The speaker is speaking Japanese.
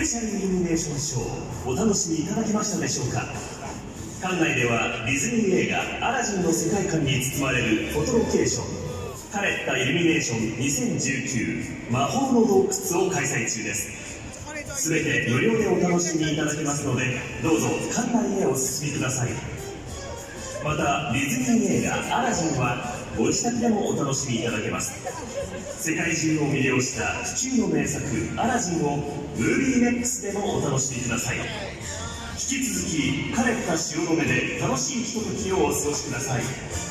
シャルイルミネーションショー、お楽しみいただけましたでしょうか。館内ではディズニー映画「アラジン」の世界観に包まれるフォトロケーションカレッタイルミネーション2019魔法の洞窟を開催中です。すべて無料でお楽しみいただけますので、どうぞ館内へお進みください。またディズニー映画「アラジン」はご自宅でもお楽しみいただけます。世界中を魅了した不朽の名作「アラジン」をムービーネックスでもお楽しみください。引き続きカレッタ汐留で楽しいひとときをお過ごしください。